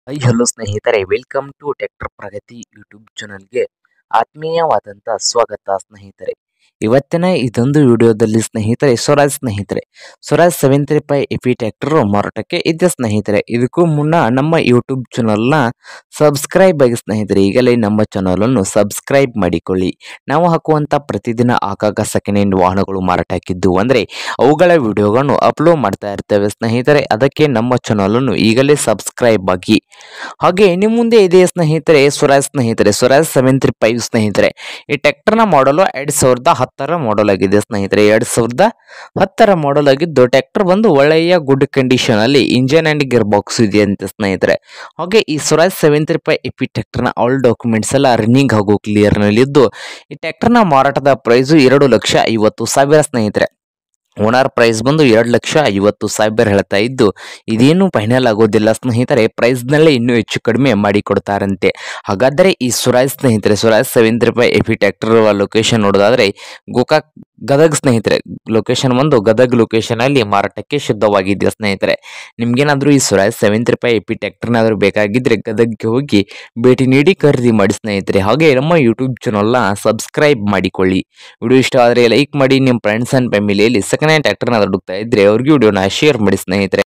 Hello ಸ್ನೇಹಿತರೆ, welcome to tractor Pragati YouTube ಚಾನಲ್ಗೆ ಆತ್ಮೀಯವಾದಂಥ ಸ್ವಾಗತ ಸ್ನೇಹಿತರೆ. ಇವತ್ತಿನ ಇದೊಂದು ವಿಡಿಯೋದಲ್ಲಿ ಸ್ನೇಹಿತರೆ ಸ್ವರಾಜ್ 75 ಎಪಿ ಟ್ರ್ಯಾಕ್ಟರ್ ಮಾರಾಟಕ್ಕೆ ಇದೆ ಸ್ನೇಹಿತರೆ. ಇದಕ್ಕೂ ಮುನ್ನ ನಮ್ಮ ಯೂಟ್ಯೂಬ್ ಚಾನಲ್ನ ಸಬ್ಸ್ಕ್ರೈಬ್ ಆಗಿ ಸ್ನೇಹಿತರೆ. ಈಗಲೇ ನಮ್ಮ ಚಾನಲನ್ನು ಸಬ್ಸ್ಕ್ರೈಬ್ ಮಾಡಿಕೊಳ್ಳಿ. ನಾವು ಹಾಕುವಂಥ ಪ್ರತಿದಿನ ಆಗಾಗ ಸೆಕೆಂಡ್ ಹ್ಯಾಂಡ್ ವಾಹನಗಳು ಮಾರಾಟಕ್ಕಿದ್ದು ಅಂದರೆ ಅವುಗಳ ವಿಡಿಯೋಗಳನ್ನು ಅಪ್ಲೋಡ್ ಮಾಡ್ತಾ ಇರ್ತೇವೆ ಸ್ನೇಹಿತರೆ. ಅದಕ್ಕೆ ನಮ್ಮ ಚಾನಲನ್ನು ಈಗಲೇ ಸಬ್ಸ್ಕ್ರೈಬ್ ಆಗಿ. ಹಾಗೆ ನಿಮ್ಮ ಮುಂದೆ ಇದೆ ಸ್ನೇಹಿತರೆ ಸ್ವರಾಜ್ 75 ಸ್ನೇಹಿತರೆ. ಈ ಟ್ರ್ಯಾಕ್ಟರ್ನ ಮಾಡಲು 2010 ಮಾಡಲ್ ಆಗಿದೆ ಸ್ನೇಹಿತರೆ. 2010 ಮಾಡಲ್ ಆಗಿದ್ದು ಟ್ರ್ಯಾಕ್ಟರ್ ಬಂದು ಒಳ್ಳೆಯ ಗುಡ್ ಕಂಡೀಷನ್ ಅಲ್ಲಿ ಇಂಜಿನ್ ಅಂಡ್ ಗೇರ್ ಬಾಕ್ಸ್ ಇದೆ ಅಂತ ಸ್ನೇಹಿತರೆ. ಹಾಗೆ ಈ ಸ್ವರಾಜ್ 75 ಎಪಿ ಟ್ರ್ಯಾಕ್ಟರ್ನ ಆಲ್ ಡಾಕ್ಯುಮೆಂಟ್ಸ್ ಎಲ್ಲ ರನ್ನಿಂಗ್ ಹಾಗೂ ಕ್ಲಿಯರ್ ನಲ್ಲಿದ್ದು ಈ ಟ್ರ್ಯಾಕ್ಟರ್ನ ಮಾರಾಟದ ಪ್ರೈಸು 2,50,000 ಸ್ನೇಹಿತರೆ. ಓನರ್ ಪ್ರೈಸ್ ಬಂದು 2,50,000 ಹೇಳ್ತಾ ಇದ್ದು ಇದೇನು ಫೈನಲ್ ಆಗೋದಿಲ್ಲ ಸ್ನೇಹಿತರೆ. ಪ್ರೈಸ್ನಲ್ಲೇ ಇನ್ನೂ ಹೆಚ್ಚು ಕಡಿಮೆ ಮಾಡಿ ಕೊಡ್ತಾರಂತೆ. ಹಾಗಾದರೆ ಈ ಸ್ವರಾಜ್ 75 ಎಪಿ ಟ್ರ್ಯಾಕ್ಟರ್ ಲೊಕೇಶನ್ ನೋಡೋದಾದ್ರೆ ಗದಗ್ ಸ್ನೇಹಿತರೆ. ಲೊಕೇಶನ್ ಬಂದು ಗದಗ್ ಲೊಕೇಶನ್ ಅಲ್ಲಿ ಮಾರಾಟಕ್ಕೆ ಶುದ್ಧವಾಗಿದೆ ಸ್ನೇಹಿತರೆ. ನಿಮ್ಗೇನಾದ್ರೂ ಈ ಸ್ವರಾಜ್ 75 ಎಪಿ ಟ್ರ್ಯಾಕ್ಟರ್ನಾದ್ರೂ ಬೇಕಾಗಿದ್ರೆ ಗದಗ್ಗೆ ಹೋಗಿ ಭೇಟಿ ನೀಡಿ ಖರೀದಿ ಮಾಡಿ ಸ್ನೇಹಿತರೆ. ಹಾಗೆ ನಮ್ಮ ಯೂಟ್ಯೂಬ್ ಚಾನಲ್ನ ಸಬ್ಸ್ಕ್ರೈಬ್ ಮಾಡಿಕೊಳ್ಳಿ. ವಿಡಿಯೋ ಇಷ್ಟ ಆದರೆ ಲೈಕ್ ಮಾಡಿ. ನಿಮ್ಮ ಫ್ರೆಂಡ್ಸ್ ಅಂಡ್ ಫ್ಯಾಮಿಲಿಯಲ್ಲಿ ಸೆಕೆಂಡ್ ಹ್ಯಾಂಡ್ ಟ್ರ್ಯಾಕ್ಟರ್ನ ಹುಡುಕ್ತಾ ಇದ್ರೆ ಅವ್ರಿಗೆ ವಿಡಿಯೋನ ಶೇರ್ ಮಾಡಿ ಸ್ನೇಹಿತರೆ.